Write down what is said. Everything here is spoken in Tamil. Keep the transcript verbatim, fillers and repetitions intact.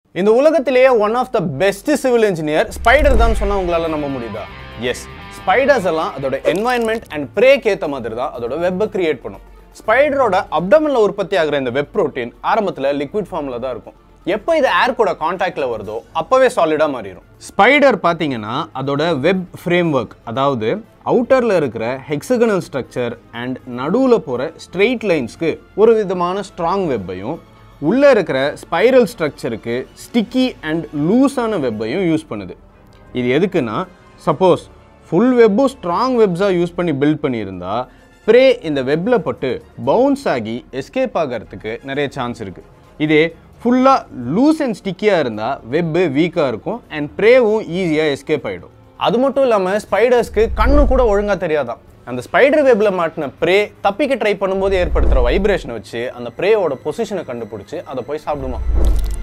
இந்த உலகத்திலேயே one of the best civil engineer spider தான் சொன்னா உங்களால நம்ப முடியுதா? Yes, spiders எல்லாம் அதோட environment and prey கேத்த மாதிரி தான் அதோட web கிரியேட் பண்ணும். ஸ்பைடரோட அப்டமன்ல உற்பத்தி ஆகிற இந்த வெப் புரோட்டீன் ஆரம்பத்துல லிக்விட் ஃபார்ம்ல தான் இருக்கும். எப்போ இது ஏர் கூட கான்டாக்ட்ல வருதோ அப்பவே சாலிடா மாறிடும். ஸ்பைடர் பாத்தீங்கன்னா அதோட வெப் ஃப்ரேம்வொர்க், அதாவது அவுட்டர்ல இருக்கிற ஹெக்ஸகனல் ஸ்ட்ரக்சர் அண்ட் நடுவுல போற ஸ்ட்ரெயிட் லைன்ஸ்க்கு ஒரு விதமான ஸ்ட்ராங் வெப்பையும், உள்ள இருக்கிற ஸ்பைரல் ஸ்ட்ரக்சருக்கு ஸ்டிக்கி அண்ட் லூஸான வெப்பையும் யூஸ் பண்ணுது. இது எதுக்குன்னா, சப்போஸ் ஃபுல் வெப்பும் ஸ்ட்ராங் வெப்ஸாக யூஸ் பண்ணி பில்ட் பண்ணியிருந்தா ப்ரே இந்த வெப்பில் பட்டு பவுன்ஸ் ஆகி எஸ்கேப் ஆகிறதுக்கு நிறைய சான்ஸ் இருக்குது. இதே ஃபுல்லாக லூஸ் அண்ட் ஸ்டிக்கியாக இருந்தால் வெப்பு வீக்காக இருக்கும் அண்ட் ப்ரேவும் ஈஸியாக எஸ்கேப் ஆகிடும். அது மட்டும் இல்லாமல் ஸ்பைடர்ஸ்க்கு கண்ணு கூட ஒழுங்காக தெரியாதான். அந்த ஸ்பைடர் வெப்பில் மாட்டின ப்ரே தப்பிக்க ட்ரை பண்ணும்போது ஏற்படுத்துகிற வைப்ரேஷனை வச்சு அந்த ப்ரேயோட பொசிஷனை கண்டுபிடிச்சி அதை போய் சாப்பிடுமா.